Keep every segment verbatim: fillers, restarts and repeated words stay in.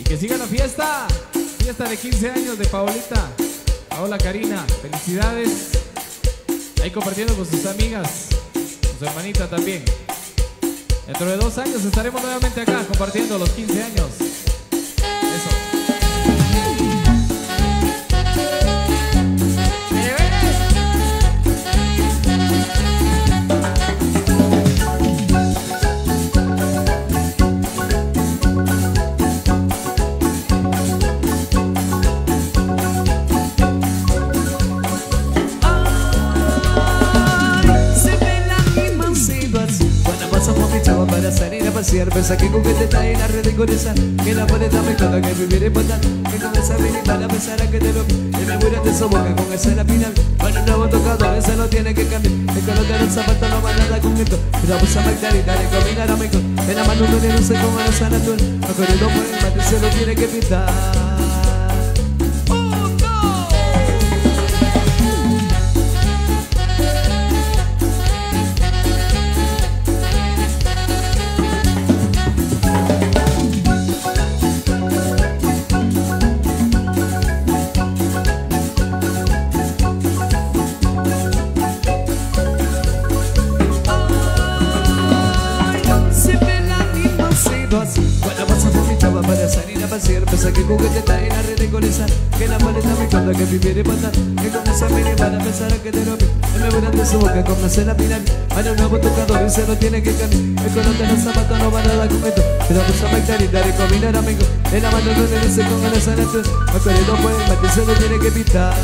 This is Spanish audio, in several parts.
Y que siga la fiesta. Fiesta de quince años de Paolita. Paola Karina, felicidades. Ahí compartiendo con sus amigas, con su hermanita también. Dentro de dos años estaremos nuevamente acá compartiendo los quince años. Eso. Para salir a pasear, pensa que con que te trae la ridiculizar, que la moneda me cuenta que vivir es fatal, que con esa mini para pensar a que te lo y me muero de su boca con esa la final. Bueno, un nuevo tocador, ese lo tiene que cambiar, el color de los zapatos no va nada con esto, pero vamos a Magdalena, le combinar a Michael, en la mano no le luce como a la sana tú, no corriendo por el mate, se lo tiene que pintar. Cuando vas a vomitar para salir a pasear, pensa que con que te trae la ridiculizar, que la maleta me cuenta que vivir es fatal, que con esa mini para pensar a que te lo vi, me voy de su boca con hacer la final. Hay un nuevo tocador y se lo tiene que cambiar, el color de los zapatos no va nada con esto, pero vamos a Magdalena y combinar amigo, en la mano no le dice con el sana tú, no corriendo por el mate, se lo tiene que pintar.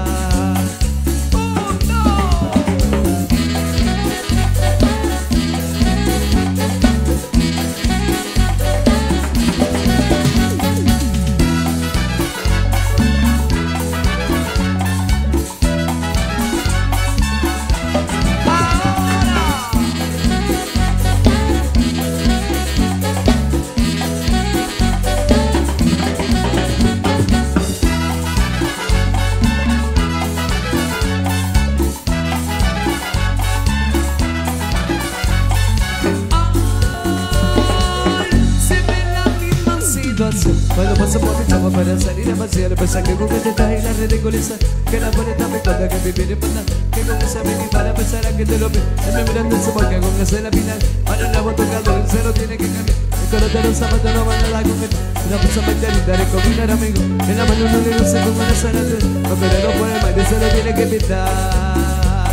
Cuando paso por mi chama para salir a pasear, pensa que con que te trae la ridiculizar, que la moneda me cuenta que vivir es fatal, que con esa mini para pensar a que te lo ve, se me miran de su boca con hacer la final. Para un nuevo tocador, el cero tiene que cambiar, el color de los zapatos no van a dar con él, una cosa Magdalena de combinar amigo, en la mano no le luce como una sana tú, no pero no puede más, se lo tiene que pintar.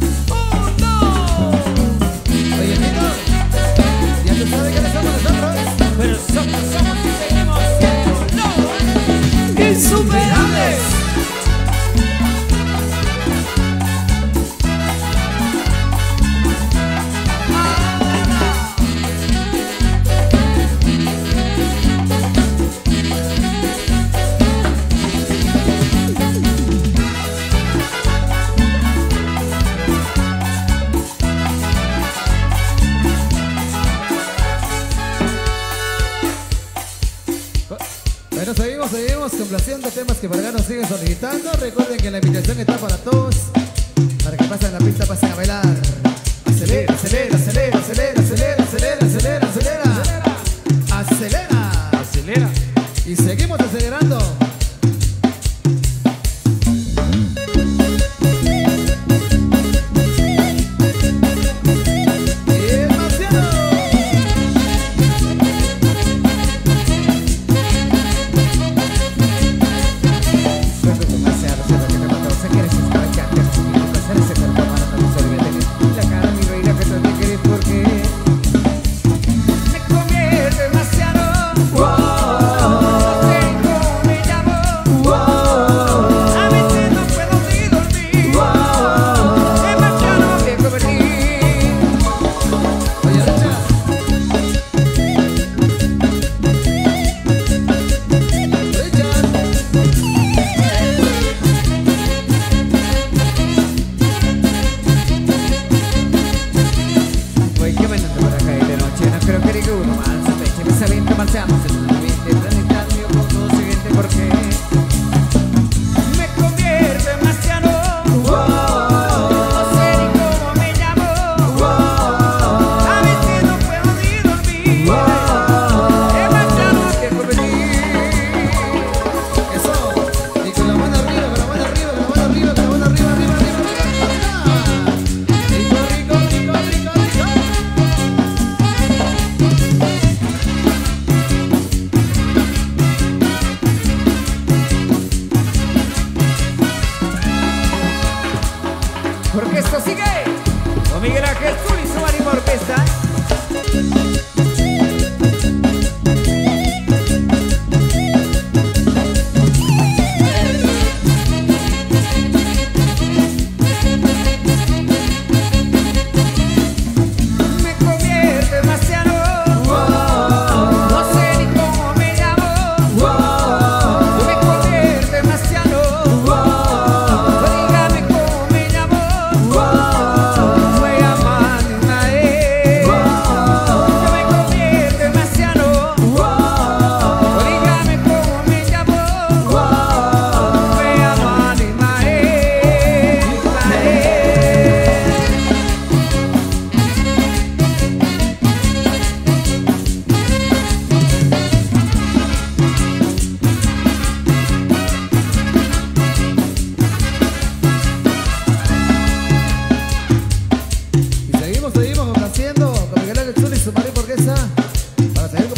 Oye, amigo, ya tú sabes que somos nosotros, pero somos, somos y seguimos siendo no insuperables. Bueno, seguimos, seguimos complaciendo temas que para acá nos siguen solicitando. Recuerden que la invitación está para todos, para que pasen la pista, pasen a bailar. Acelera, acelera, acelera, acelera, acelera, acelera, acelera, acelera, acelera, acelera. Y seguimos acelerando.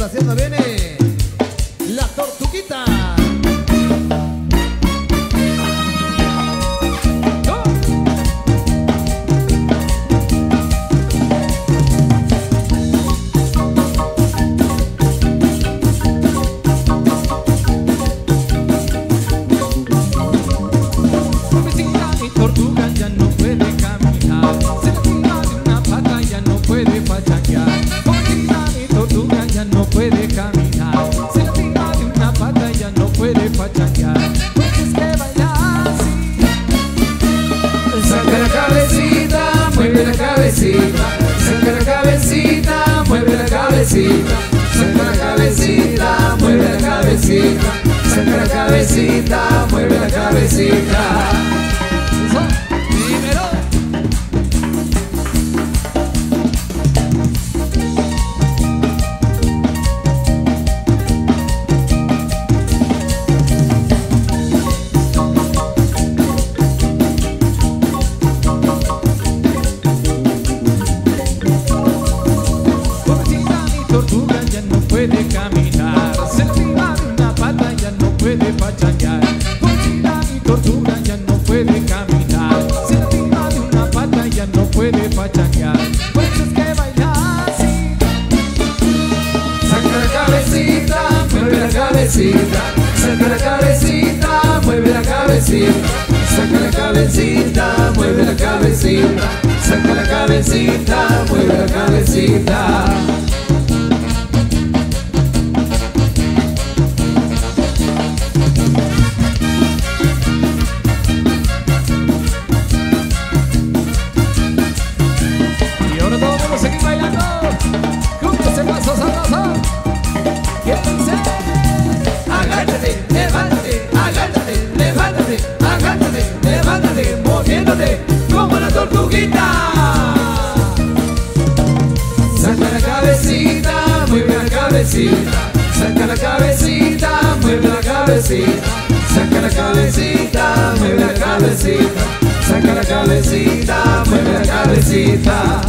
complaciendo viene La Tortuguita. Saca la cabecita, mueve la cabecita, saca la cabecita, mueve la cabecita, saca la cabecita, mueve la cabecita. Dímelo. Saca la cabecita, mueve la cabecita, saca la cabecita, mueve la cabecita, saca la cabecita, mueve la cabecita. Y ahora todos vamos a seguir bailando con ese paso sabroso. ¿Qué dice? Agárrate, levántate, agárrate, levántate, agárrate, levántate, moviéndote como la tortuguita. Saca la cabecita, mueve la cabecita, saca la cabecita, mueve la cabecita, saca la cabecita, mueve la cabecita, saca la cabecita, mueve la cabecita.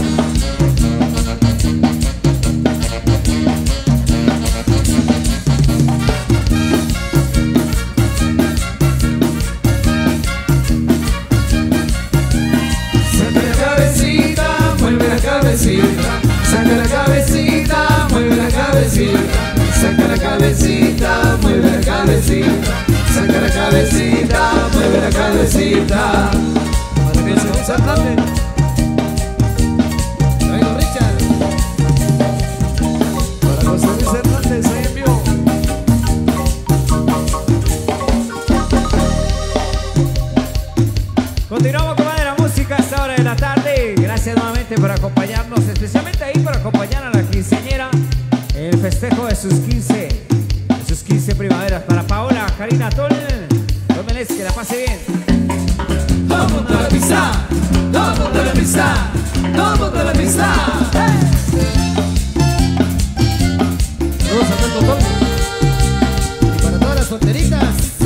Saca la cabecita, mueve la cabecita, saca la cabecita, mueve la cabecita, saca la cabecita, mueve la cabecita. Para que se desaplante. Traigo Richard. Para José Luis Hernández, ahí en vivo. Continuamos con más de la música a esta hora de la tarde. Gracias nuevamente por acompañarnos, especialmente ahí por acompañar a la quinceañera en el festejo de sus quince, de sus quince primaveras. Para Paola, Karina, Tolen, tómenles, que la pase bien. Vamos a la pista, vamos a la pista, vamos a la pista. Saludos a tanto Tony. Y para todas las solteritas.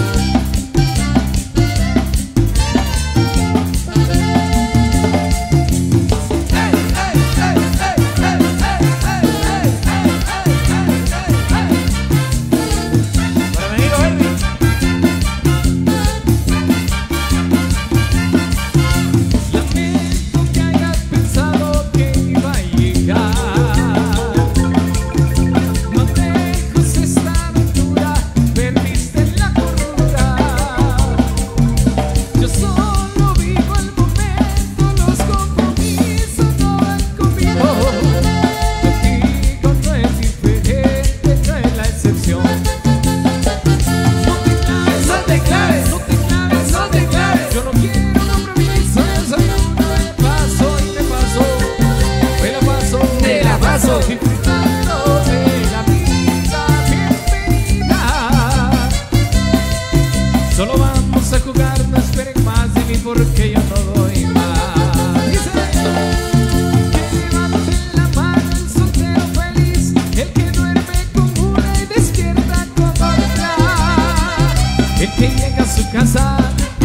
Porque yo no doy más. Dice, que levante la mano el soltero feliz, el que duerme con una y despierta con otra, el que llega a su casa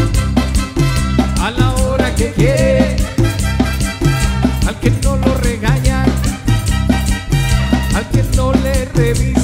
a la hora que quiere, al que no lo regaña, al que no le revisa.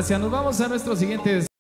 gracias. Nos vamos a nuestros siguientes